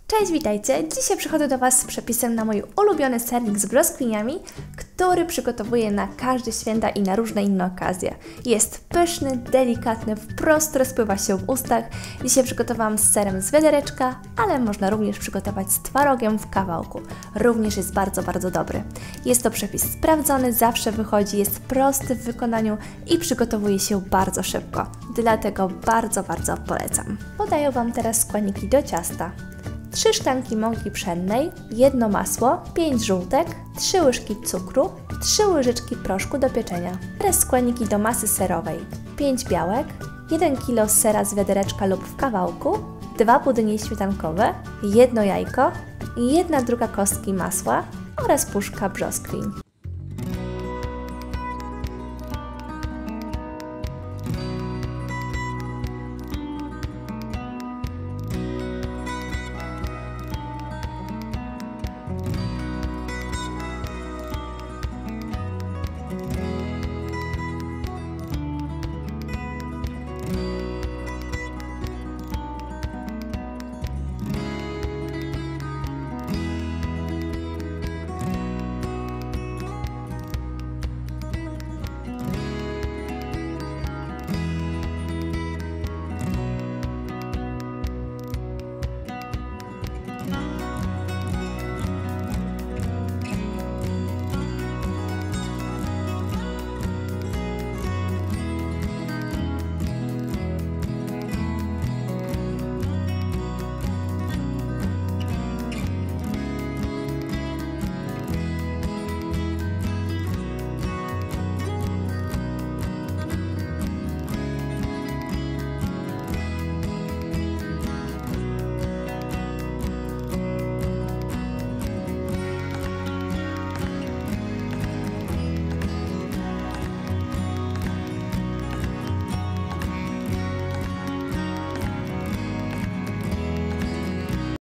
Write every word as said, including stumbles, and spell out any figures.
Cześć, witajcie! Dzisiaj przychodzę do Was z przepisem na mój ulubiony sernik z brzoskwiniami, który przygotowuję na każde święta i na różne inne okazje. Jest pyszny, delikatny, wprost rozpływa się w ustach. Dzisiaj przygotowałam z serem z wiadereczka, ale można również przygotować z twarogiem w kawałku. Również jest bardzo, bardzo dobry. Jest to przepis sprawdzony, zawsze wychodzi, jest prosty w wykonaniu i przygotowuje się bardzo szybko. Dlatego bardzo, bardzo polecam. Podaję Wam teraz składniki do ciasta. trzy szklanki mąki pszennej, jedno masło, pięć żółtek, trzy łyżki cukru, trzy łyżeczki proszku do pieczenia. Teraz składniki do masy serowej. pięć białek, jeden kilo sera z wiadereczka lub w kawałku, dwa pudynie śmietankowe, jedno jajko, jedna druga kostki masła oraz puszka brzoskwiń.